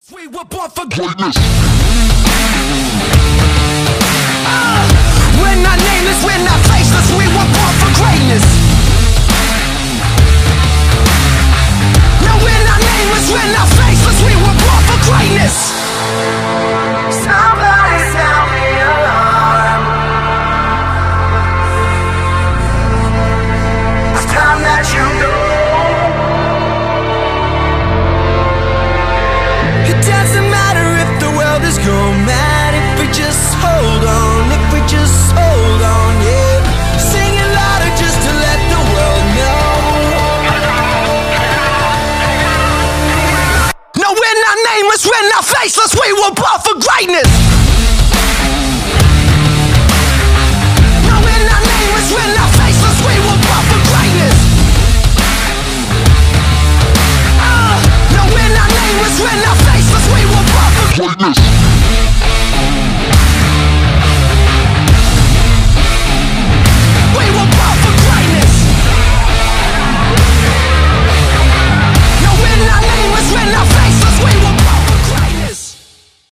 We were born for greatness. We're not nameless, we're not faceless. We were born for greatness. No, we're not nameless, we're not faceless. We were born for greatness. Somebody sound the alarm. It's time that you know. It doesn't matter if the world is going mad, if we just hold on, if we just hold on, yeah. Sing it louder just to let the world know. No, we're not nameless, we're not faceless, we were born for greatness. No, we're not nameless, we're not faceless, we were born for greatness. No, we're not nameless, we're not faceless, we were born for greatness.